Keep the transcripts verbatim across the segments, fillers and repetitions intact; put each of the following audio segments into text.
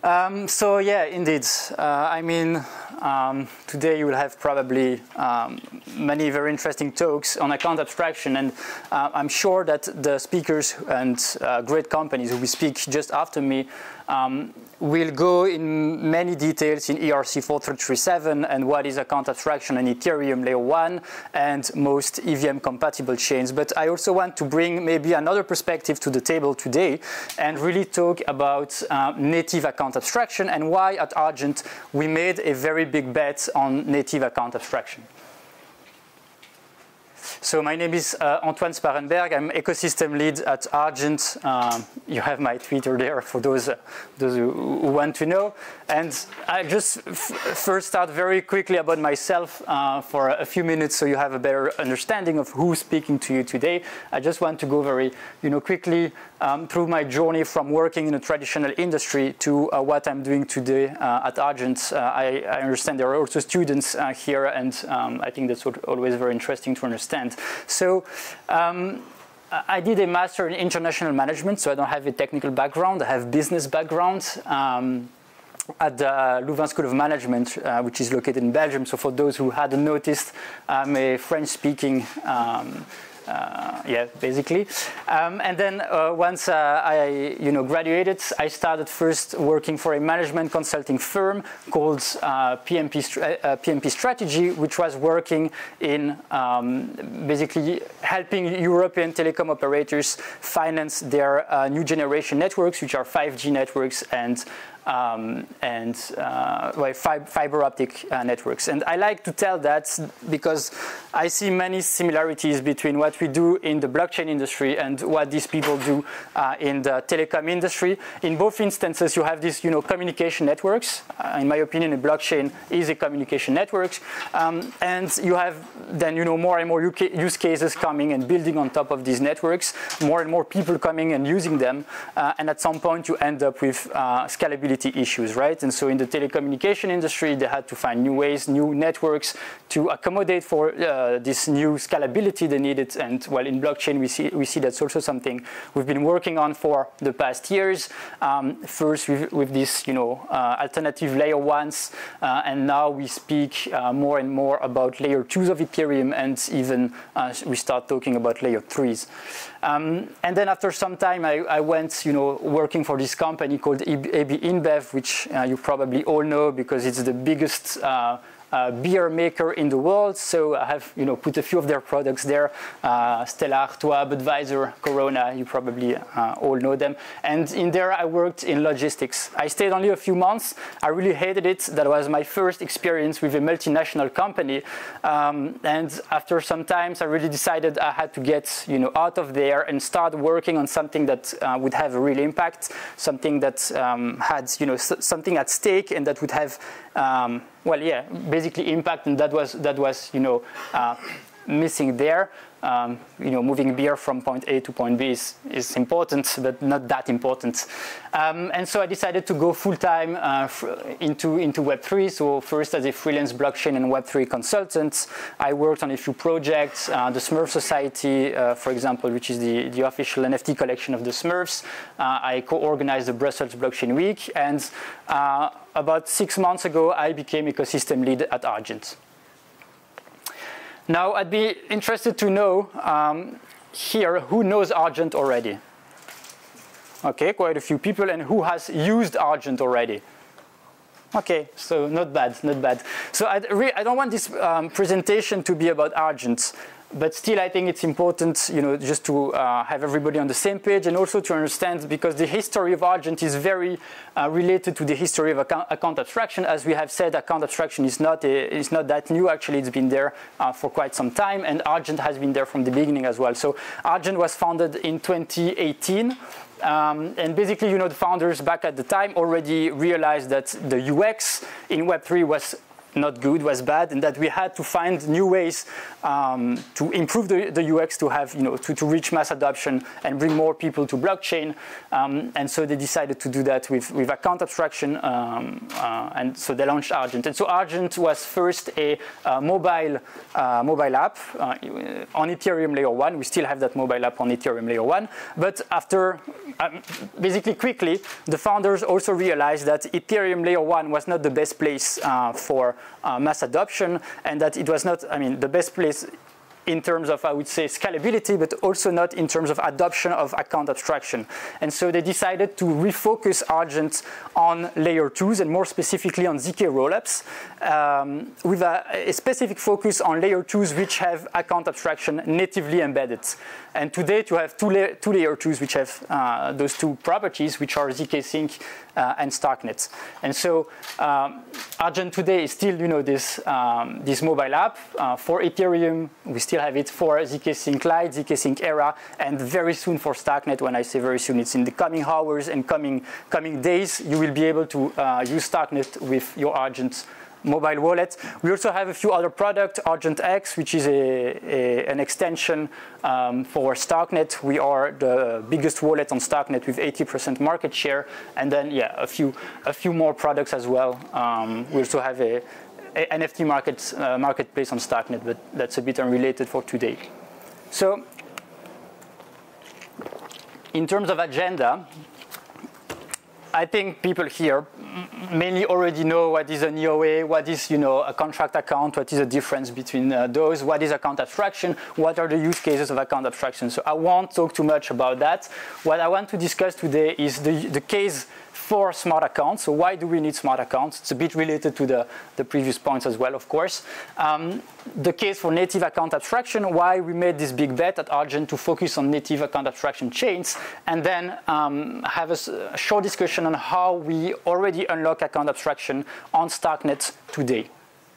Um, so yeah, indeed. Uh, I mean, um, today you will have probably um, many very interesting talks on account abstraction, and uh, I'm sure that the speakers and uh, great companies who will speak just after me um, will go in many details in E R C four three three seven and what is account abstraction and Ethereum layer one and most E V M compatible chains. But I also want to bring maybe another perspective to the table today and really talk about uh, native account abstraction and why at Argent we made a very big bet on native account abstraction. So my name is uh, Antoine Sparrenberg. I'm ecosystem lead at Argent. Um, you have my Twitter there for those, uh, those who, who want to know. And I just f first start very quickly about myself uh, for a few minutes so you have a better understanding of who's speaking to you today. I just want to go very you know, quickly um, through my journey from working in a traditional industry to uh, what I'm doing today uh, at Argent. Uh, I, I understand there are also students uh, here, and um, I think that's always very interesting to understand. So um, I did a master in international management, so I don't have a technical background. I have business background um, at the Louvain School of Management, uh, which is located in Belgium. So for those who hadn't noticed, I'm a French-speaking um, Uh, yeah, basically. Um, and then uh, once uh, I, you know, graduated, I started first working for a management consulting firm called uh, P M P, uh, P M P Strategy, which was working in um, basically helping European telecom operators finance their uh, new generation networks, which are five G networks and Um, and uh, well, fiber optic uh, networks. And I like to tell that because I see many similarities between what we do in the blockchain industry and what these people do uh, in the telecom industry. In both instances, you have these you know, communication networks. Uh, in my opinion, a blockchain is a communication network. Um, and you have then you know, more and more use cases coming and building on top of these networks, more and more people coming and using them. Uh, and at some point, you end up with uh, scalability issues, right? And so in the telecommunication industry, they had to find new ways, new networks to accommodate for uh, this new scalability they needed. And well, in blockchain, we see we see that's also something we've been working on for the past years. Um, first, with, with this, you know, uh, alternative layer ones, uh, and now we speak uh, more and more about layer twos of Ethereum, and even uh, we start talking about layer threes. Um, and then after some time, I, I went, you know, working for this company called A B InBev, which uh, you probably all know because it's the biggest uh, uh, beer maker in the world. So I have, you know, put a few of their products there. Uh, Stella Artois, Budweiser, Corona, you probably uh, all know them. And in there, I worked in logistics. I stayed only a few months. I really hated it. That was my first experience with a multinational company. Um, and after some time, I really decided I had to get, you know, out of there and start working on something that uh, would have a real impact, something that um, had, you know, s something at stake and that would have, um, well, yeah, basically impact. And that was, that was you know, uh, missing there. Um, you know, moving beer from point A to point B is, is important, but not that important. Um, and so I decided to go full-time uh, into, into Web three. So first as a freelance blockchain and Web three consultant, I worked on a few projects, uh, the Smurf Society, uh, for example, which is the, the official N F T collection of the Smurfs. Uh, I co-organized the Brussels Blockchain Week. And uh, about six months ago, I became ecosystem lead at Argent. Now, I'd be interested to know um, here who knows Argent already. Okay, quite a few people, and who has used Argent already. Okay, so not bad, not bad. So I'd re I don't want this um, presentation to be about Argent, but still I think it's important, you know, just to uh, have everybody on the same page, and also to understand, because the history of Argent is very uh, related to the history of account, account abstraction. As we have said, account abstraction is not, a, is not that new. Actually, it's been there uh, for quite some time, and Argent has been there from the beginning as well. So Argent was founded in twenty eighteen. Um, and basically, you know, the founders back at the time already realized that the U X in Web three was not good, was bad, and that we had to find new ways um, to improve the, the U X to have, you know, to, to reach mass adoption and bring more people to blockchain. Um, and so they decided to do that with, with account abstraction, um, uh, and so they launched Argent. And so Argent was first a uh, mobile uh, mobile app uh, on Ethereum layer one. We still have that mobile app on Ethereum layer one, but after um, basically quickly, the founders also realized that Ethereum layer one was not the best place uh, for uh, mass adoption, and that it was not, I mean, the best place in terms of, I would say, scalability, but also not in terms of adoption of account abstraction. And so they decided to refocus Argent on layer twos, and more specifically on Z K rollups, um, with a, a specific focus on layer twos which have account abstraction natively embedded. And today, you have two, la two layer twos which have uh, those two properties, which are Z K Sync uh, and Starknet. And so um, Argent today is still, you know, this, um, this mobile app uh, for Ethereum. We still have it for Z K Sync Lite, Z K Sync Era, and very soon for Starknet. When I say very soon, it's in the coming hours and coming, coming days. You will be able to uh, use Starknet with your Argent mobile wallet. We also have a few other products, Argent X, which is a, a, an extension um, for Starknet. We are the biggest wallet on Starknet with eighty percent market share. And then, yeah, a few, a few more products as well. Um, we also have a, a N F T market, uh, marketplace on Starknet, but that's a bit unrelated for today. So, in terms of agenda, I think people here mainly already know what is an E O A, what is, you know, a contract account, what is the difference between uh, those, what is account abstraction, what are the use cases of account abstraction. So I won't talk too much about that. What I want to discuss today is the, the case for smart accounts. So why do we need smart accounts? It's a bit related to the, the previous points as well, of course. Um, the case for native account abstraction, why we made this big bet at Argent to focus on native account abstraction chains, and then um, have a, a short discussion on how we already unlock account abstraction on Starknet today.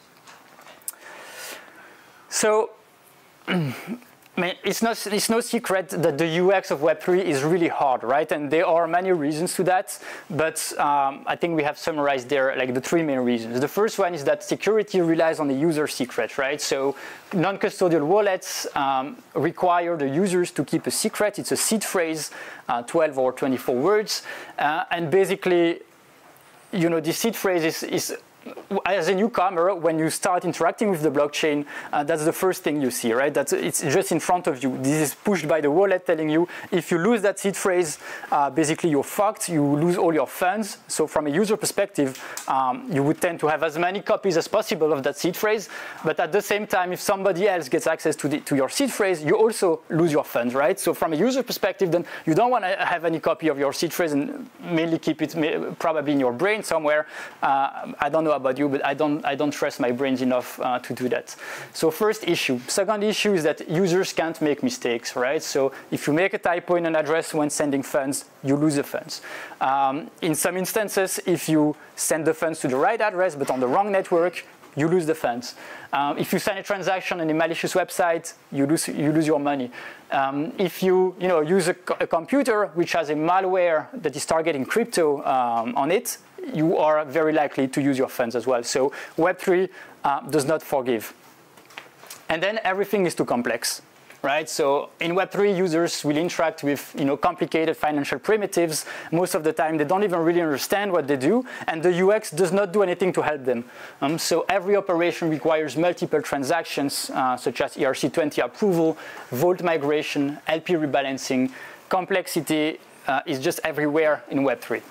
So, I mean, it's, not, it's no secret that the U X of Web three is really hard, right? And there are many reasons to that, but um, I think we have summarized there like the three main reasons. The first one is that security relies on the user secret, right? So non-custodial wallets um, require the users to keep a secret. It's a seed phrase, uh, twelve or twenty-four words, uh, and basically, you know, the seed phrase is, is as a newcomer, when you start interacting with the blockchain, uh, that's the first thing you see, right? That's, it's just in front of you. This is pushed by the wallet telling you, if you lose that seed phrase, uh, basically you're fucked, you lose all your funds. So from a user perspective, um, you would tend to have as many copies as possible of that seed phrase. But at the same time, if somebody else gets access to, the, to your seed phrase, you also lose your funds, right? So from a user perspective, then you don't want to have any copy of your seed phrase and mainly keep it probably in your brain somewhere. Uh, I don't know about you, but I don't, I don't trust my brains enough uh, to do that. So first issue. Second issue is that users can't make mistakes, right? So if you make a typo in an address when sending funds, you lose the funds. Um, in some instances, if you send the funds to the right address but on the wrong network, you lose the funds. Um, if you send a transaction on a malicious website, you lose, you lose your money. Um, if you, you know, use a, co a computer which has a malware that is targeting crypto um, on it, you are very likely to use your funds as well. So Web three uh, does not forgive. And then everything is too complex, right? So in Web three, users will interact with, you know, complicated financial primitives. Most of the time, they don't even really understand what they do, and the U X does not do anything to help them. Um, so every operation requires multiple transactions, uh, such as E R C twenty approval, vault migration, L P rebalancing. Complexity uh, is just everywhere in Web three.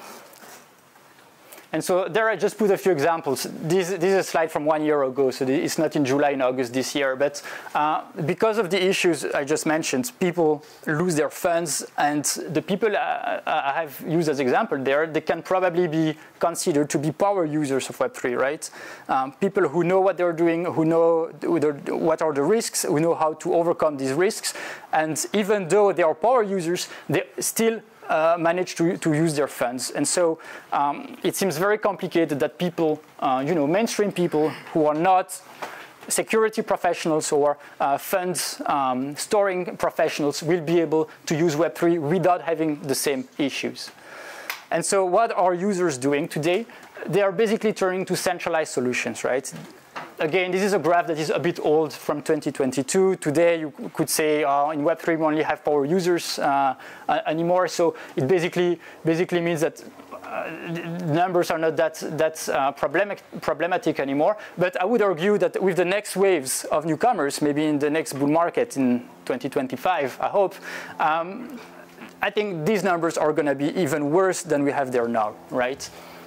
And so there I just put a few examples. This, this is a slide from one year ago, so it's not in July and August this year. But uh, because of the issues I just mentioned, people lose their funds. And the people I, I have used as example there, they can probably be considered to be power users of Web three, right? Um, people who know what they're doing, who know what are the risks, who know how to overcome these risks. And even though they are power users, they still Uh, manage to, to use their funds. And so um, it seems very complicated that people, uh, you know, mainstream people who are not security professionals or uh, fund um, storing professionals will be able to use Web three without having the same issues. And so what are users doing today? they are basically turning to centralized solutions, right? Again, this is a graph that is a bit old from twenty twenty-two. Today, you could say uh, in Web three we only have power users uh, anymore. So it basically basically means that uh, numbers are not that that uh, problematic problematic anymore. But I would argue that with the next waves of newcomers, maybe in the next bull market in twenty twenty-five, I hope. Um, I think these numbers are going to be even worse than we have there now, right?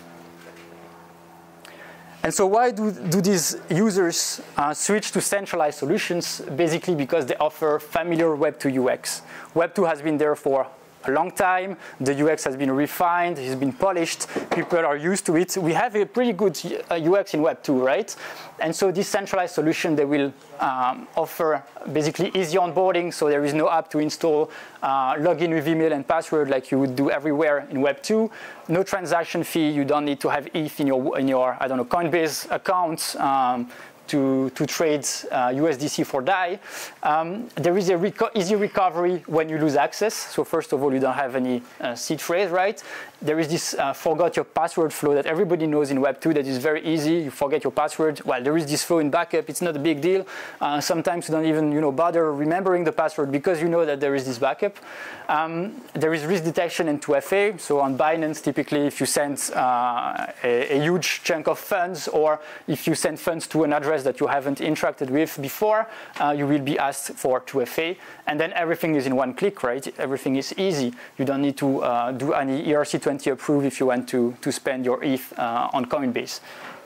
And so why do, do these users uh, switch to centralized solutions? Basically because they offer familiar Web two U X. Web two has been there for a long time. The U X has been refined, has been polished. People are used to it. We have a pretty good U X in Web two, right? And so this centralized solution, they will um, offer basically easy onboarding, so there is no app to install, uh, login with email and password like you would do everywhere in Web two. No transaction fee. You don't need to have E T H in your, in your I don't know, Coinbase account. Um, To, to trade uh, U S D C for D A I. Um, there is a reco easy recovery when you lose access. So first of all, you don't have any uh, seed phrase, right? There is this uh, forgot your password flow that everybody knows in Web two that is very easy. You forget your password. Well, there is this flow in backup. It's not a big deal. Uh, sometimes you don't even you know, bother remembering the password because you know that there is this backup. Um, there is risk detection in two F A. So on Binance, typically, if you send uh, a, a huge chunk of funds or if you send funds to an address that you haven't interacted with before, uh, you will be asked for two F A. And then everything is in one click, right? Everything is easy. You don't need to uh, do any E R C twenty approve if you want to, to spend your E T H uh, on Coinbase.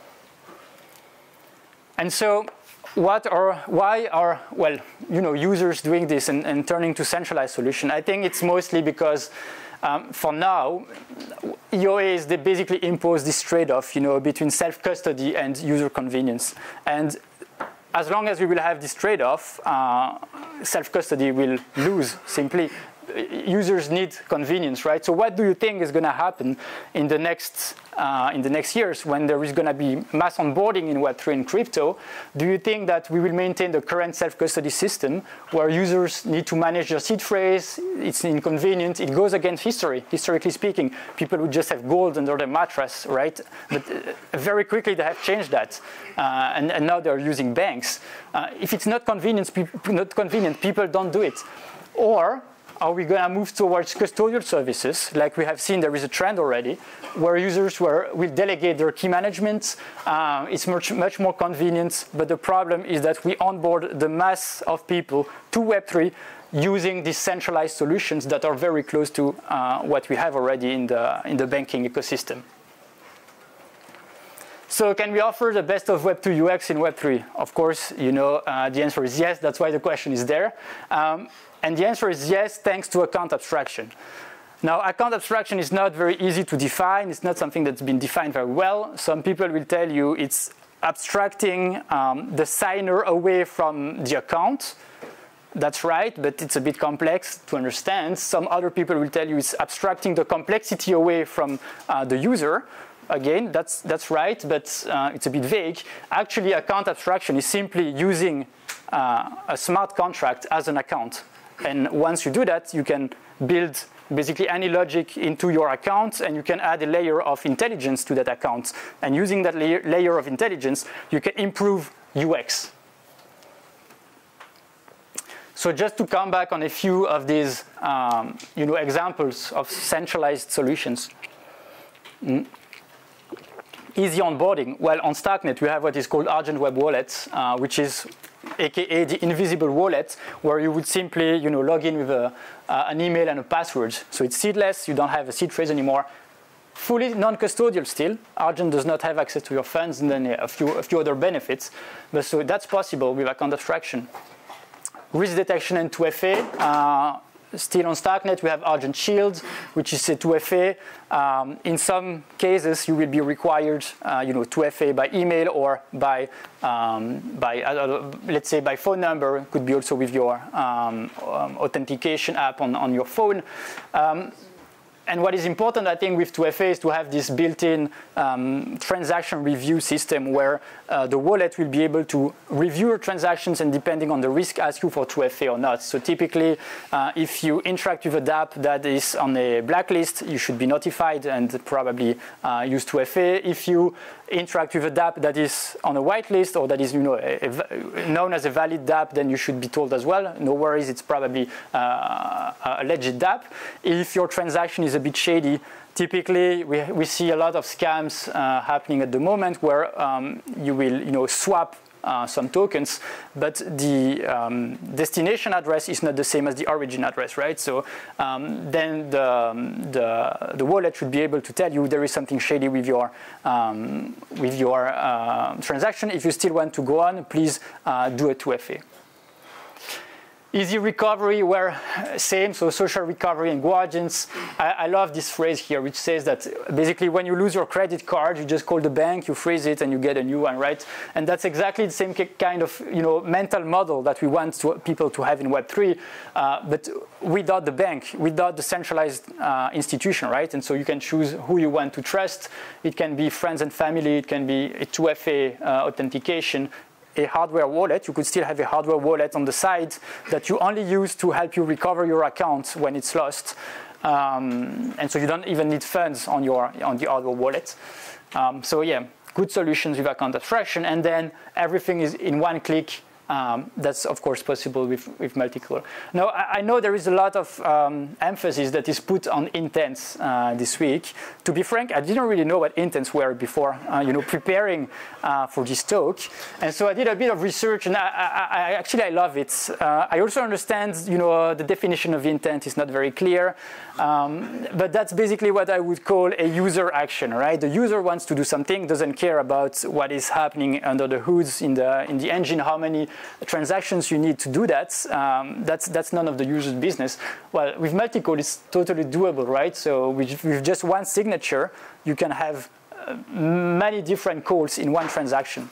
And so what are, why are, well, you know, users doing this and, and turning to centralized solution? I think it's mostly because Um, for now, E O As, they basically impose this trade-off, you know, between self-custody and user convenience. And as long as we will have this trade-off, uh, self-custody will lose simply. Users need convenience, right? So what do you think is going to happen in the next uh, in the next years when there is going to be mass onboarding in Web three and crypto? Do you think that we will maintain the current self-custody system where users need to manage their seed phrase? It's inconvenient. It goes against history. Historically speaking, people would just have gold under their mattress, right? But uh, very quickly they have changed that, uh, and, and now they're using banks. Uh, if it's not convenient, not convenient, people don't do it. Or are we going to move towards custodial services? Like we have seen, there is a trend already where users were, will delegate their key management. Uh, it's much, much more convenient, but the problem is that we onboard the mass of people to Web three using these centralized solutions that are very close to uh, what we have already in the, in the banking ecosystem. So can we offer the best of Web two U X in Web three? Of course, you know, uh, the answer is yes. That's why the question is there. Um, And the answer is yes, thanks to account abstraction. Now, account abstraction is not very easy to define. It's not something that's been defined very well. Some people will tell you it's abstracting um, the signer away from the account. That's right, but it's a bit complex to understand. Some other people will tell you it's abstracting the complexity away from uh, the user. Again, that's, that's right, but uh, it's a bit vague. Actually, account abstraction is simply using uh, a smart contract as an account. And once you do that, you can build basically any logic into your account, and you can add a layer of intelligence to that account. And using that layer, layer of intelligence, you can improve U X. So just to come back on a few of these um, you know, examples of centralized solutions. Mm. Easy onboarding. Well, on Starknet, we have what is called Argent Web Wallet, uh, which is A K A the invisible wallet, where you would simply, you know, log in with a, uh, an email and a password. So it's seedless. You don't have a seed phrase anymore. Fully non-custodial still. Argent does not have access to your funds, and then yeah, a few a few other benefits. But so that's possible with account abstraction. Risk detection and two F A. Uh, Still on Starknet, we have Argent Shield, which is a two F A. Um, in some cases, you will be required, uh, you know, two F A by email or by, um, by uh, let's say, by phone number. It could be also with your um, um, authentication app on, on your phone. Um, and what is important, I think, with two F A is to have this built-in um, transaction review system where uh, the wallet will be able to review your transactions and, depending on the risk, ask you for two F A or not. So typically, uh, if you interact with a dApp that is on a blacklist, you should be notified and probably uh, use two F A. If you interact with a dApp that is on a whitelist or that is, you know, a, a, known as a valid dApp, then you should be told as well. No worries, it's probably uh, a legit dApp. If your transaction is a bit shady, typically we, we see a lot of scams uh, happening at the moment where um, you will, you know, swap Uh, some tokens, but the um, destination address is not the same as the origin address, right? So um, then the, the the wallet should be able to tell you there is something shady with your um, with your uh, transaction. If you still want to go on, please uh, do a two F A. Easy recovery, where same, so social recovery and guardians. I, I love this phrase here, which says that basically when you lose your credit card, you just call the bank, you freeze it, and you get a new one, right? And that's exactly the same kind of, you know, mental model that we want to, people to have in Web three, uh, but without the bank, without the centralized uh, institution, right? And so you can choose who you want to trust. It can be friends and family. It can be a two F A uh, authentication. A hardware wallet, you could still have a hardware wallet on the side that you only use to help you recover your account when it's lost. Um, and so you don't even need funds on, your, on the hardware wallet. Um, so yeah, good solutions with account abstraction. And then everything is in one click. Um, that's, of course, possible with, with multi-core. Now, I, I know there is a lot of um, emphasis that is put on intents uh, this week. To be frank, I didn't really know what intents were before, uh, you know, preparing uh, for this talk. And so I did a bit of research, and I, I, I actually I love it. Uh, I also understand, you know, uh, the definition of intent is not very clear, um, but that's basically what I would call a user action, right? The user wants to do something, doesn't care about what is happening under the hoods in the in the engine, how many transactions you need to do that. Um, that's that's none of the user's business. Well, with multi-code, it's totally doable, right? So with, with just one signature, you can have uh, many different calls in one transaction.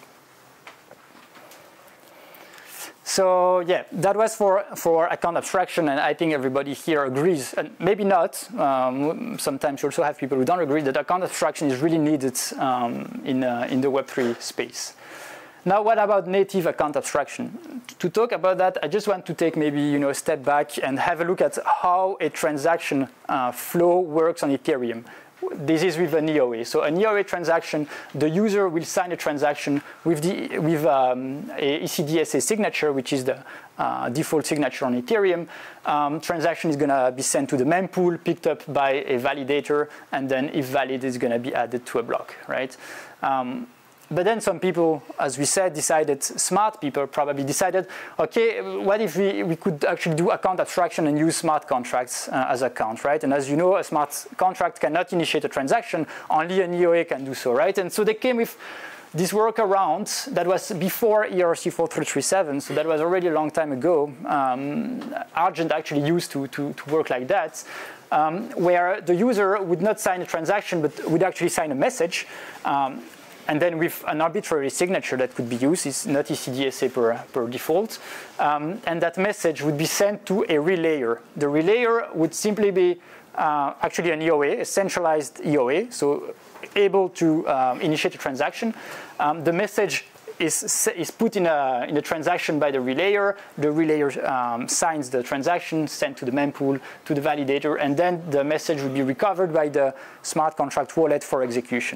So yeah, that was for, for account abstraction, and I think everybody here agrees, and maybe not. Um, sometimes you also have people who don't agree that account abstraction is really needed um, in, uh, in the Web three space. Now, what about native account abstraction? To talk about that, I just want to take maybe, you know, a step back and have a look at how a transaction uh, flow works on Ethereum. This is with an E O A. So an E O A transaction, the user will sign a transaction with, the, with um, a E C D S A signature, which is the uh, default signature on Ethereum. Um, transaction is going to be sent to the mempool, picked up by a validator, and then if valid, is going to be added to a block, right? Um, But then some people, as we said, decided, smart people probably decided, okay, what if we, we could actually do account abstraction and use smart contracts uh, as account, right? And as you know, a smart contract cannot initiate a transaction, only an E O A can do so, right? And so they came with this workaround that was before E R C four three three seven, so that was already a long time ago. Um, Argent actually used to, to, to work like that, um, where the user would not sign a transaction, but would actually sign a message. Um, And then with an arbitrary signature that could be used, it's not E C D S A per, per default. Um, and that message would be sent to a relayer. The relayer would simply be uh, actually an E O A, a centralized E O A, so able to um, initiate a transaction. Um, the message is, is put in a, in a transaction by the relayer. The relayer um, signs the transaction, sent to the mempool, to the validator, and then the message would be recovered by the smart contract wallet for execution.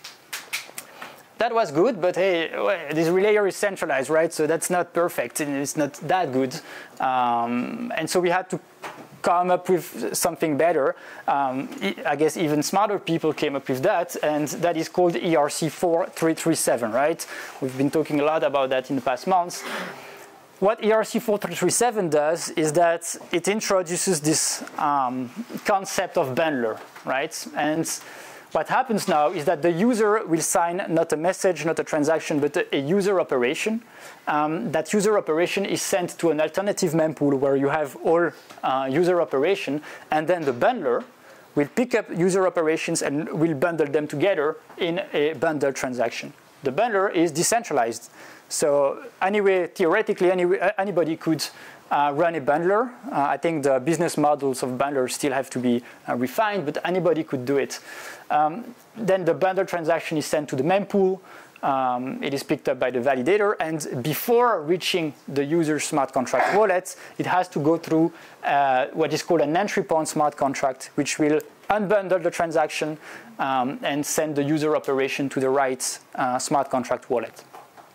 That was good, but hey, this relayer is centralized, right? So that's not perfect, and it's not that good. Um, and so we had to come up with something better. Um, I guess even smarter people came up with that, and that is called E R C four three three seven, right? We've been talking a lot about that in the past months. What E R C four three three seven does is that it introduces this um, concept of bundler, right? And what happens now is that the user will sign not a message, not a transaction, but a user operation. Um, that user operation is sent to an alternative mempool where you have all uh, user operation, and then the bundler will pick up user operations and will bundle them together in a bundle transaction. The bundler is decentralized. So anyway, theoretically, anyway, anybody could uh, run a bundler. Uh, I think the business models of bundlers still have to be uh, refined, but anybody could do it. Um, then the bundle transaction is sent to the mempool. Um, it is picked up by the validator, and before reaching the user's smart contract wallet, it has to go through uh, what is called an entry point smart contract, which will unbundle the transaction um, and send the user operation to the right uh, smart contract wallet.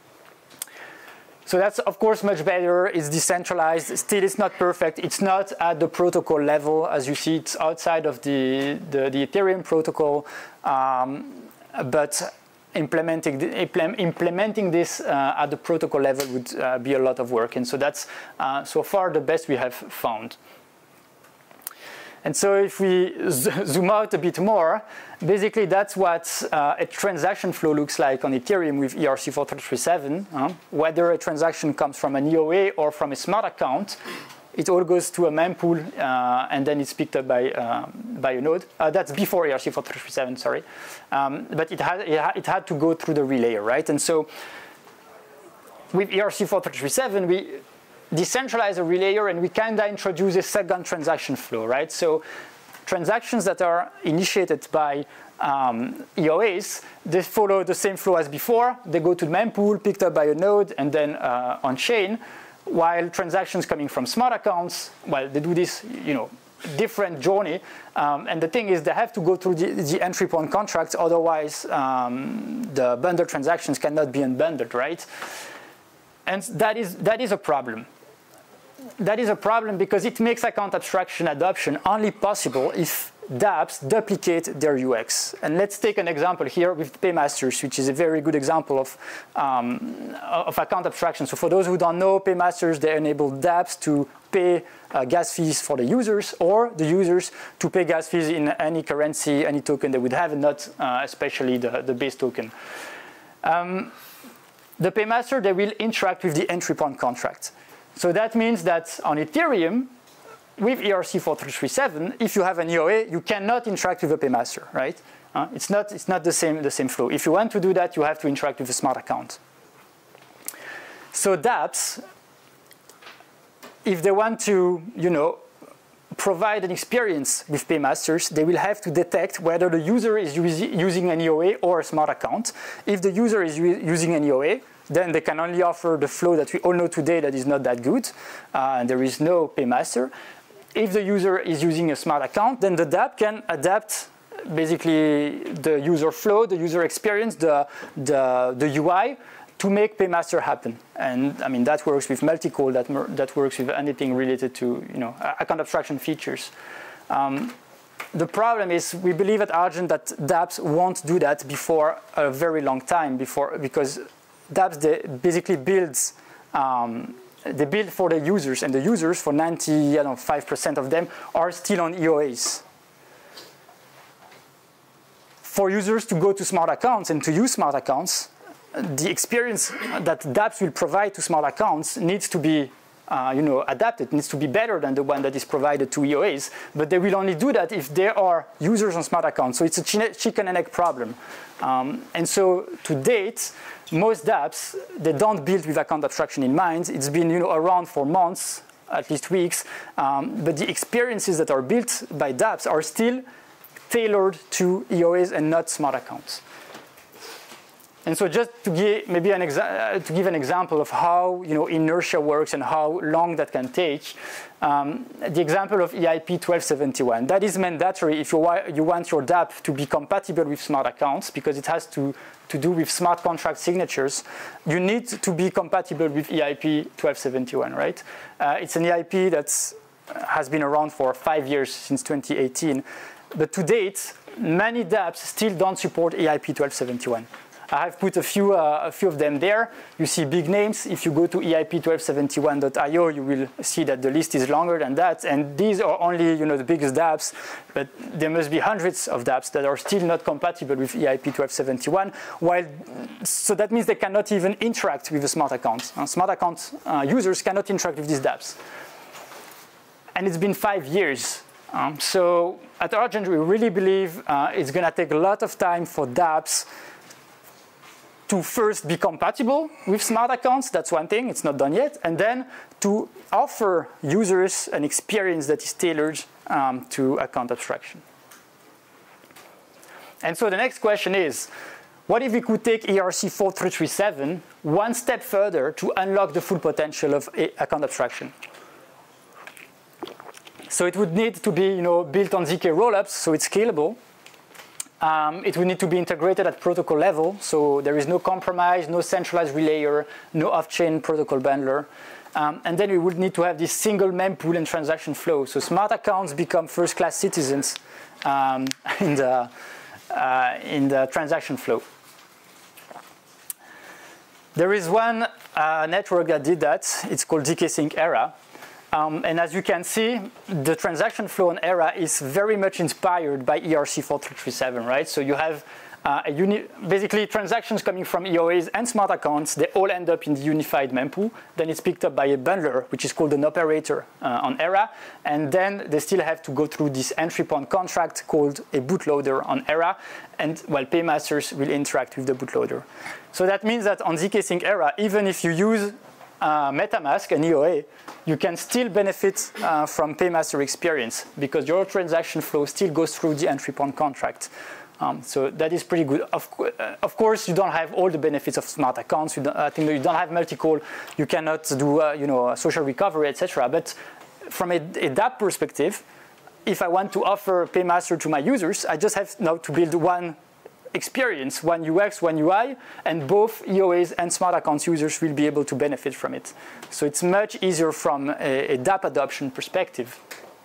So that's, of course, much better. It's decentralized. Still, it's not perfect. It's not at the protocol level. As you see, it's outside of the, the, the Ethereum protocol. Um, but implementing, implementing this uh, at the protocol level would uh, be a lot of work. And so that's, uh, so far, the best we have found. And so if we zoom out a bit more, basically that's what uh, a transaction flow looks like on Ethereum with E R C four three three seven. Uh, whether a transaction comes from an E O A or from a smart account, it all goes to a mempool uh, and then it's picked up by, uh, by a node. Uh, that's before E R C four three three seven, sorry. Um, but it had, it, ha it had to go through the relayer, right? And so with E R C four three three seven, we decentralize a relayer and we kind of introduce a second transaction flow, right? So transactions that are initiated by um, E O As, they follow the same flow as before. They go to the mempool, picked up by a node, and then uh, on chain. While transactions coming from smart accounts, well, they do this, you know, different journey. Um, and the thing is, they have to go through the, the entry point contracts. Otherwise, um, the bundle transactions cannot be unbundled, right? And that is that is a problem. That is a problem because it makes account abstraction adoption only possible if dApps duplicate their U X. And let's take an example here with Paymasters, which is a very good example of, um, of account abstraction. So for those who don't know, Paymasters, they enable dApps to pay uh, gas fees for the users, or the users to pay gas fees in any currency, any token they would have, and not uh, especially the, the base token. Um, the Paymaster, they will interact with the entry point contract. So that means that on Ethereum, with E R C four three three seven, if you have an E O A, you cannot interact with a Paymaster, right? Uh, it's not, it's not the same, the same flow. If you want to do that, you have to interact with a smart account. So dApps, if they want to, you know, provide an experience with Paymasters, they will have to detect whether the user is using an E O A or a smart account. If the user is using an E O A, then they can only offer the flow that we all know today that is not that good, uh, and there is no Paymaster. If the user is using a smart account, then the dApp can adapt basically the user flow, the user experience, the, the, the U I to make Paymaster happen. And I mean, that works with multi-call, that, that works with anything related to, you know, account abstraction features. Um, the problem is we believe at Argent that dApps won't do that before a very long time, before, because dApps, they basically builds, um, they build for the users, and the users, for ninety-five percent of them, are still on E O As. For users to go to smart accounts and to use smart accounts, the experience that dApps will provide to smart accounts needs to be uh, you know, adapted, needs to be better than the one that is provided to E O As. But they will only do that if there are users on smart accounts. So it's a chicken and egg problem. Um, and so to date, most dApps, they don't build with account abstraction in mind. It's been, you know, around for months, at least weeks. Um, but the experiences that are built by dApps are still tailored to E O As and not smart accounts. And so just to give maybe an exa to give an example of how, you know, inertia works and how long that can take, um, the example of E I P twelve seventy-one. That is mandatory if you, wa you want your dApp to be compatible with smart accounts, because it has to, to do with smart contract signatures. You need to be compatible with E I P twelve seventy-one, right? Uh, it's an E I P that has been around for five years, since twenty eighteen. But to date, many dApps still don't support E I P twelve seventy-one. I have put a few, uh, a few of them there. You see big names. If you go to E I P twelve seventy-one dot i o, you will see that the list is longer than that. And these are only, you know, the biggest dApps, but there must be hundreds of dApps that are still not compatible with E I P twelve seventy-one. While, so that means they cannot even interact with a smart account. Uh, smart account uh, users cannot interact with these dApps. And it's been five years. Um, so at Argent, we really believe uh, it's going to take a lot of time for dApps to first be compatible with smart accounts, that's one thing, it's not done yet, and then to offer users an experience that is tailored um, to account abstraction. And so the next question is, what if we could take E R C four three three seven one step further to unlock the full potential of account abstraction? So it would need to be, you know, built on Z K rollups, so it's scalable. Um, it would need to be integrated at protocol level, so there is no compromise, no centralized relayer, no off-chain protocol bundler. Um, and then we would need to have this single mempool and transaction flow. So smart accounts become first-class citizens um, in, the, uh, in the transaction flow. There is one uh, network that did that. It's called Z K Sync Era. Um, and as you can see, the transaction flow on Era is very much inspired by E R C four three three seven, right? So you have uh, a uni basically transactions coming from E O As and smart accounts. They all end up in the unified mempool. Then it's picked up by a bundler, which is called an operator uh, on Era. And then they still have to go through this entry point contract called a bootloader on Era. And while paymasters will interact with the bootloader. So that means that on Z K Sync Era, even if you use Uh, MetaMask and E O A, you can still benefit uh, from paymaster experience because your transaction flow still goes through the entry point contract. Um, so that is pretty good. Of, uh, of course, you don't have all the benefits of smart accounts. You don't, I think you don't have multi-call. You cannot do uh, you know, social recovery, et cetera. But from a, a dApp perspective, if I want to offer paymaster to my users, I just have now to build one experience, one U X, one U I, and both E O As and smart accounts users will be able to benefit from it. So it's much easier from a, a dApp adoption perspective.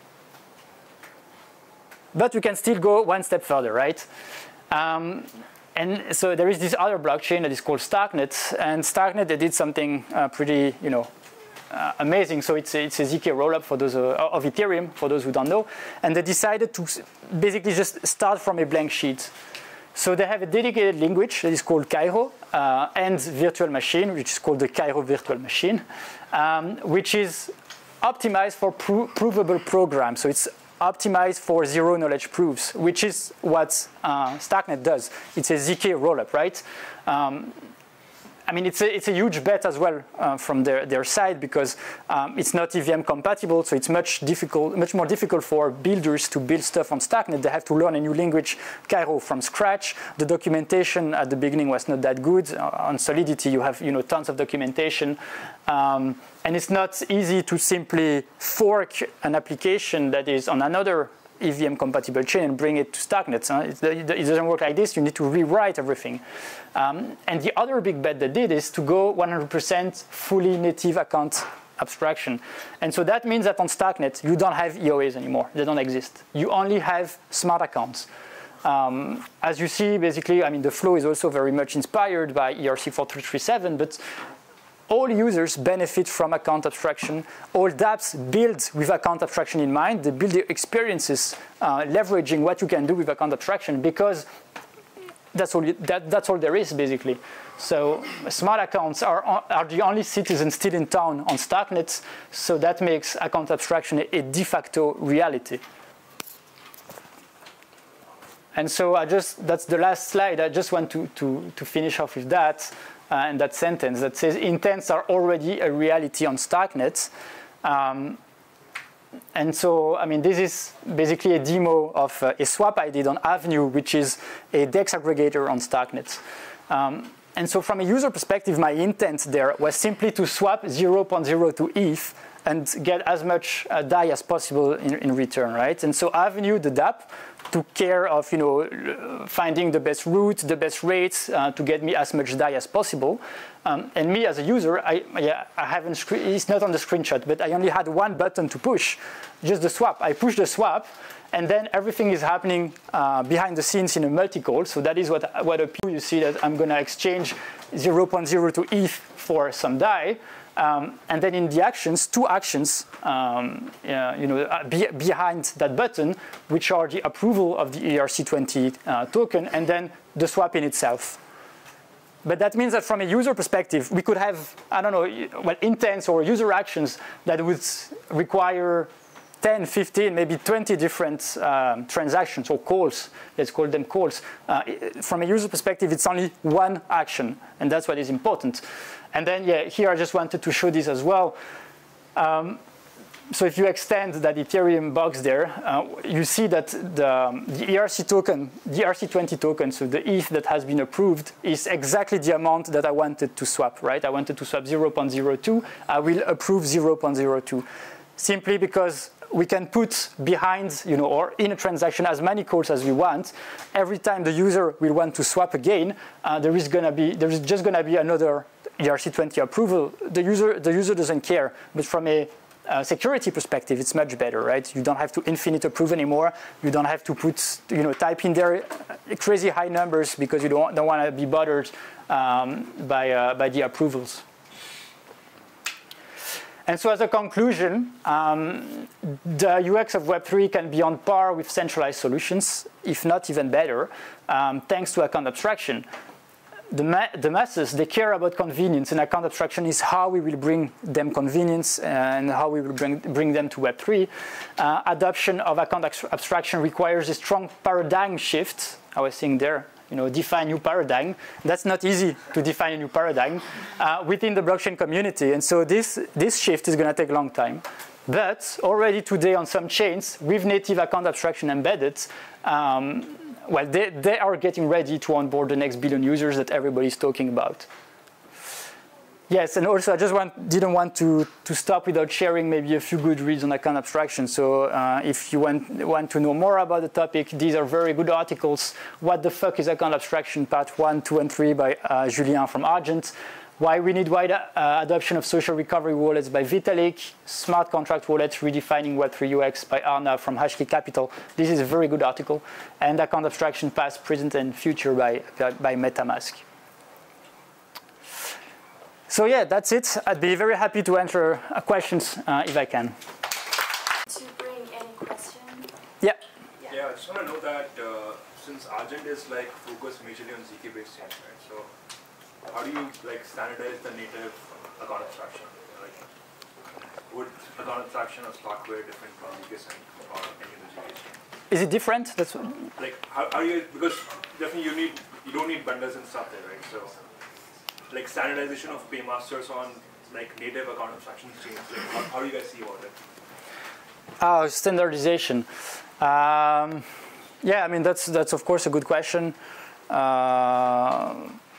But we can still go one step further, right? Um, and so there is this other blockchain that is called Starknet, and Starknet, they did something uh, pretty, you know, uh, amazing. So it's a, it's a Z K rollup for those uh, of Ethereum, for those who don't know, and they decided to basically just start from a blank sheet. So they have a dedicated language that is called Cairo uh, and virtual machine, which is called the Cairo virtual machine, um, which is optimized for pro provable programs. So it's optimized for zero knowledge proofs, which is what uh, Starknet does. It's a Z K rollup, right? Um, I mean, it's a, it's a huge bet as well uh, from their, their side because um, it's not E V M compatible, so it's much difficult, much more difficult for builders to build stuff on Starknet. They have to learn a new language, Cairo, from scratch. The documentation at the beginning was not that good. Uh, on Solidity, you have you know tons of documentation, um, and it's not easy to simply fork an application that is on another E V M compatible chain and bring it to Starknet. Huh? It, it doesn't work like this. You need to rewrite everything. Um, and the other big bet they did is to go one hundred percent fully native account abstraction. And so that means that on Starknet, you don't have E O As anymore. They don't exist. You only have smart accounts. Um, as you see, basically, I mean, the flow is also very much inspired by E R C four three three seven, but all users benefit from account abstraction. All dApps build with account abstraction in mind. They build their experiences uh, leveraging what you can do with account abstraction because that's all, you, that, that's all there is, basically. So smart accounts are, are the only citizens still in town on Starknet, so that makes account abstraction a, a de facto reality. And so I just, that's the last slide. I just want to, to, to finish off with that. Uh, and that sentence that says intents are already a reality on Starknet. Um, and so, I mean, this is basically a demo of uh, a swap I did on Avenue, which is a DEX aggregator on Starknet. Um, and so from a user perspective, my intent there was simply to swap zero point zero to E T H and get as much uh, D A I as possible in, in return, right? And so Avenue, the dApp, took care of, you know, finding the best route, the best rates uh, to get me as much D A I as possible. Um, and me as a user, I, yeah, I haven't, it's not on the screenshot, but I only had one button to push, just the swap. I push the swap, and then everything is happening uh, behind the scenes in a multi-call. So that is what, what appears. You see that I'm going to exchange zero point zero to E T H for some D A I. Um, and then in the actions, two actions, um, uh, you know, uh, be behind that button, which are the approval of the E R C twenty uh, token, and then the swap in itself. But that means that from a user perspective, we could have, I don't know, well, intents or user actions that would require ten, fifteen, maybe twenty different um, transactions or calls. Let's call them calls. Uh, from a user perspective, it's only one action, and that's what is important. And then, yeah, here I just wanted to show this as well. Um, so if you extend that Ethereum box there, uh, you see that the, um, the E R C token, the E R C twenty token, so the E T H that has been approved, is exactly the amount that I wanted to swap, right? I wanted to swap zero point zero two. I will approve zero point zero two. Simply because we can put behind, you know, or in a transaction as many calls as we want. Every time the user will want to swap again, uh, there is gonna be, there is just gonna be another E R C twenty approval. The user, the user doesn't care, but from a Uh, security perspective, it's much better, right? You don't have to infinite approve anymore. You don't have to put, you know, type in there crazy high numbers because you don't, don't want to be bothered um, by, uh, by the approvals. And so as a conclusion, um, the U X of Web three can be on par with centralized solutions, if not even better, um, thanks to account abstraction. The, ma the masses, they care about convenience, and account abstraction is how we will bring them convenience and how we will bring, bring them to Web three. Uh, adoption of account abstraction requires a strong paradigm shift. I was saying there, you know, define new paradigm. That's not easy to define a new paradigm uh, within the blockchain community. And so this, this shift is going to take a long time. But already today on some chains, with native account abstraction embedded, um, well, they, they are getting ready to onboard the next billion users that everybody's talking about. Yes, and also I just want, didn't want to, to stop without sharing maybe a few good reads on account abstraction. So uh, if you want, want to know more about the topic, these are very good articles. What the fuck is account abstraction? Part one, two, and three by uh, Julien from Argent. Why we need wide uh, adoption of social recovery wallets by Vitalik. Smart contract wallets redefining Web three U X by Arnav from Hashkey Capital. This is a very good article. And account abstraction past, present, and future by, by MetaMask. So yeah, that's it. I'd be very happy to answer uh, questions uh, if I can. To bring any question? Yeah. Yeah, yeah, I just want to know that uh, since Argent is like focused majorly on Z K based chains, right? So how do you like standardize the native account abstraction? Like, would account abstraction or Starkware different from Z K Sync or any of the Z K chains? Is it different? That's what... Like, how are you? Because definitely you need you don't need bundles and stuff there, right? So, like standardization of paymasters on like native account abstraction chains. Like, how, how do you guys see about it? Oh, standardization. Um, yeah, I mean that's that's of course a good question. Uh,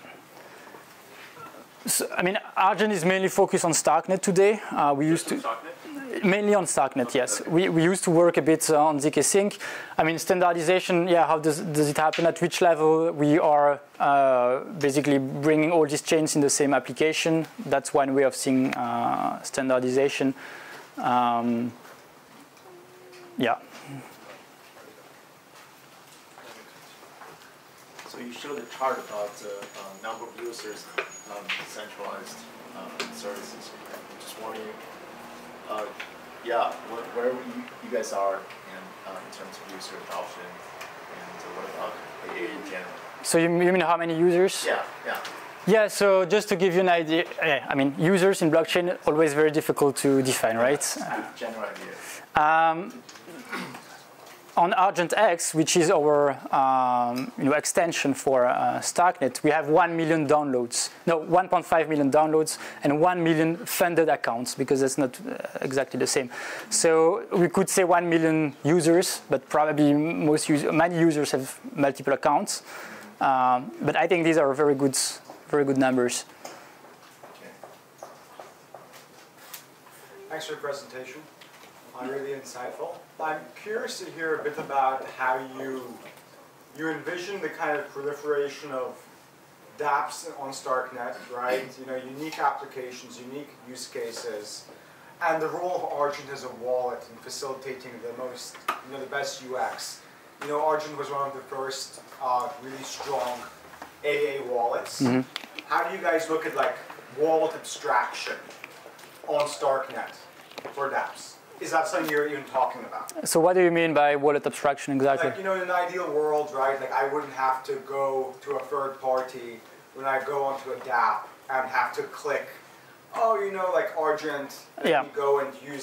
So, I mean, Argent is mainly focused on Starknet today. Uh, we used to Starknet? mainly on Starknet, yes. We we used to work a bit uh, on Z K Sync. I mean, standardization. Yeah, how does does it happen? At which level we are uh, basically bringing all these chains in the same application? That's one way of seeing uh, standardization. Um, yeah. So you showed a chart about the uh, um, number of users um, centralized um, services. I'm just wondering, uh, yeah, where, where you, you guys are in, uh, in terms of user adoption, and uh, what about A A in general? So you, you mean how many users? Yeah, yeah. Yeah, so just to give you an idea, I mean, users in blockchain always very difficult to define, right? General idea. Um, on Argent X, which is our um, you know, extension for uh, Starknet, we have one million downloads. No, one point five million downloads and one million funded accounts, because that's not uh, exactly the same. So we could say one million users, but probably most us many users have multiple accounts. Um, but I think these are very good, very good numbers. Okay. Thanks for your presentation. Uh, really insightful. I'm curious to hear a bit about how you you envision the kind of proliferation of dApps on Starknet, right? You know, unique applications, unique use cases, and the role of Argent as a wallet in facilitating the most, you know, the best U X. You know, Argent was one of the first uh, really strong A A wallets. Mm-hmm. How do you guys look at like wallet abstraction on Starknet for dApps? Is that something you're even talking about? So what do you mean by wallet abstraction exactly? Like, you know, in an ideal world, right, like I wouldn't have to go to a third party when I go onto a dApp and have to click, oh, you know, like Argent, and yeah. go and use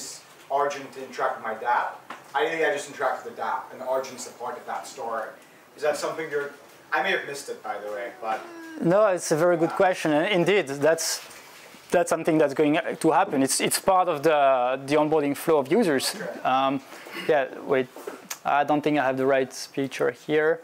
Argent to interact with my dApp. Ideally, I just interact with the dApp, and Argent's a part of that story. Is that something you're... I may have missed it, by the way, but... No, it's a very good question. And indeed, that's that's something that's going to happen. It's it's part of the the onboarding flow of users. Um, yeah, wait, I don't think I have the right picture here.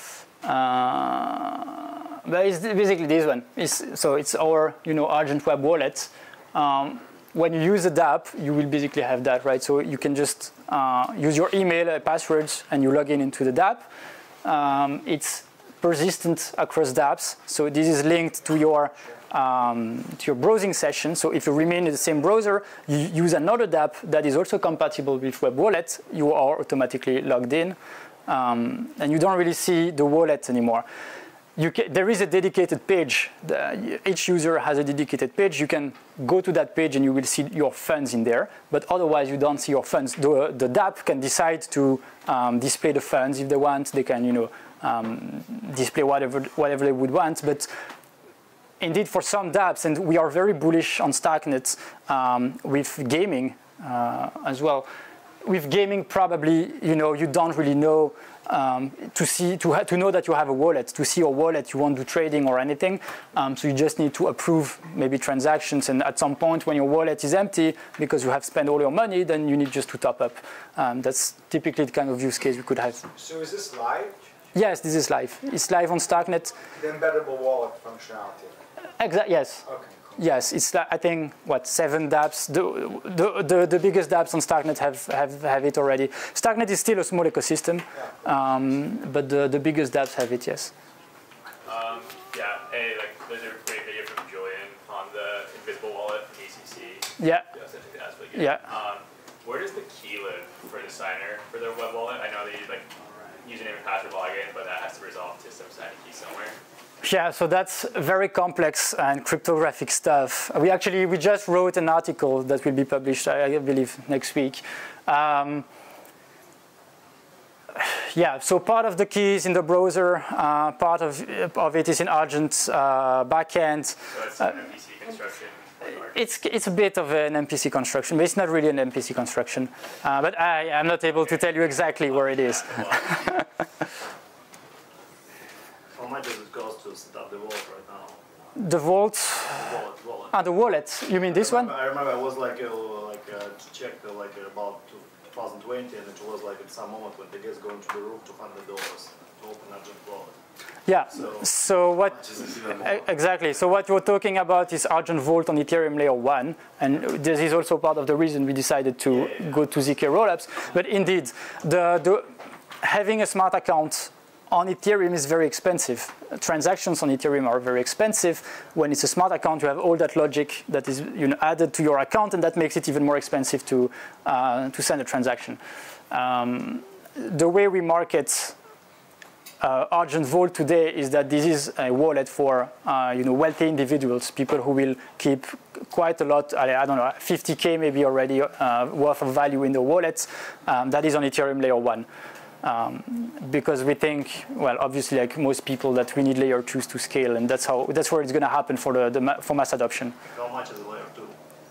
Uh, but it's basically this one. It's, so it's our you know Argent web wallet. Um, when you use the dApp, you will basically have that, right? So you can just uh, use your email, uh, passwords, and you log in into the dApp. Um, it's persistent across dApps. So this is linked to your um, to your browsing session. So if you remain in the same browser, you use another dApp that is also compatible with Web Wallet, you are automatically logged in, um, and you don't really see the wallet anymore. You can, there is a dedicated page. The, each user has a dedicated page. You can go to that page and you will see your funds in there. But otherwise, you don't see your funds. The, the dApp can decide to um, display the funds if they want. They can, you know, um, display whatever whatever they would want. But indeed, for some dApps, and we are very bullish on StarkNet um, with gaming uh, as well. With gaming, probably, you know, you don't really know. Um, to see to, ha to know that you have a wallet, to see your wallet, you won't do trading or anything. Um, so you just need to approve maybe transactions, and at some point when your wallet is empty because you have spent all your money, then you need just to top up. Um, that's typically the kind of use case we could have. So is this live? Yes, this is live. It's live on StarkNet. The embeddable wallet functionality. Exactly. Yes. Okay. Yes, it's I think what seven dApps. The, the the the biggest dApps on StarkNet have have have it already. StarkNet is still a small ecosystem, um, but the the biggest dApps have it. Yes. Um, yeah. Hey, like there's a great video from Julian on the Invisible Wallet from E C C. Yeah. Yes, I think that's really good. Yeah. Um, where does the key live for the signer for their web wallet? I know they use like username and password login, but that has to resolve to some signing key somewhere. Yeah, so that's very complex and cryptographic stuff. We actually, we just wrote an article that will be published, I believe, next week. Um, yeah, so part of the key is in the browser, uh, part of, of it is in Argent uh, backend. So it's an M P C construction? It's, it's a bit of an M P C construction, but it's not really an M P C construction. Uh, but I, I'm not able to tell you exactly where it is. How much does it cost to set up the wallet right now? The vault? The wallet, wallet. Ah, the wallet. You mean this I remember, one? I remember I was like, uh, like uh, to check uh, like uh, about twenty twenty, and it was like at some moment when the guys going to the roof two hundred dollars to open Argent wallet. Yeah. So, so what? Exactly. So what you're talking about is Argent Vault on Ethereum layer one, and this is also part of the reason we decided to yeah, yeah. go to Z K Rollups. But indeed, the, the having a smart account on Ethereum is very expensive. Transactions on Ethereum are very expensive. When it's a smart account, you have all that logic that is you know, added to your account, and that makes it even more expensive to, uh, to send a transaction. Um, the way we market uh, Argent Vault today is that this is a wallet for uh, you know, wealthy individuals, people who will keep quite a lot, I don't know, fifty K maybe already uh, worth of value in the wallet. Um, that is on Ethereum layer one. Um, because we think, well, obviously, like most people, that we need layer twos to scale, and that's how that's where it's going to happen for the, the for mass adoption. how much is a layer two?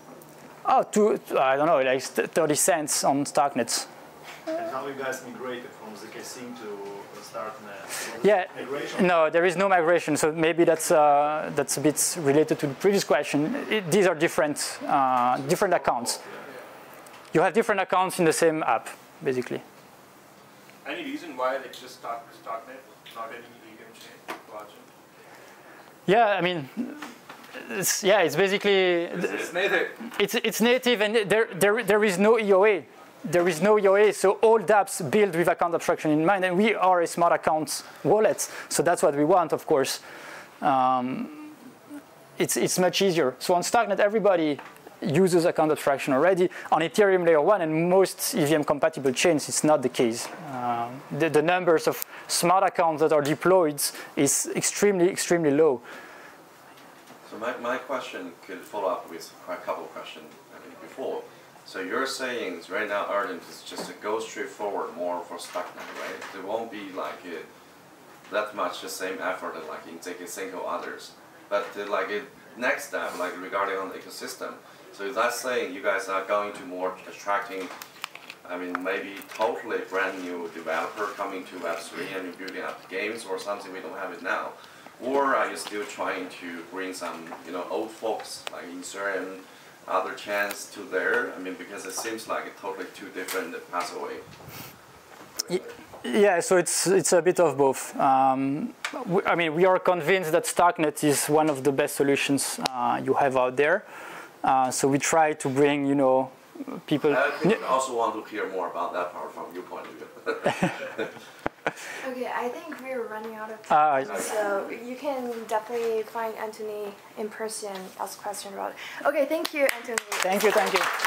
Oh, two, I don't know, like thirty cents on StarkNet. And how you guys migrated from Z K Sync to StarkNet? Yeah, migration? no, there is no migration. So maybe that's uh, that's a bit related to the previous question. It, these are different uh, different accounts. You have different accounts in the same app, basically. Any reason why it's just Stark, StarkNet, not any Ethereum chain? Argent? Yeah, I mean, it's, yeah, it's basically It's native. it's it's native, and there there there is no E O A. There is no E O A, so all dApps build with account abstraction in mind, and we are a smart account wallet, so that's what we want, of course. Um, it's it's much easier. So on StarkNet, everybody uses account abstraction already. On Ethereum layer one and most E V M compatible chains, it's not the case. Uh, the, the numbers of smart accounts that are deployed is extremely, extremely low. So my, my question could follow up with a couple of questions I think before. So you're saying right now Argent is just a go straight forward more for StarkNet, right? There won't be like a, that much the same effort like in taking single others. But uh, like a next step, like regarding on the ecosystem, So is that saying you guys are going to more attracting, I mean, maybe totally brand new developer coming to Web three and building up games or something we don't have it now? Or are you still trying to bring some, you know, old folks like Ethereum, other chains to there? I mean, because it seems like a totally two different pathway. Yeah, so it's it's a bit of both. Um, we, I mean, we are convinced that Starknet is one of the best solutions uh, you have out there. Uh, so we try to bring, you know, people. I think I also want to hear more about that part from your point of view. Okay, I think we're running out of time, Uh, so you can definitely find Anthony in person, ask questions about it. Okay, thank you, Anthony. Thank you, thank you.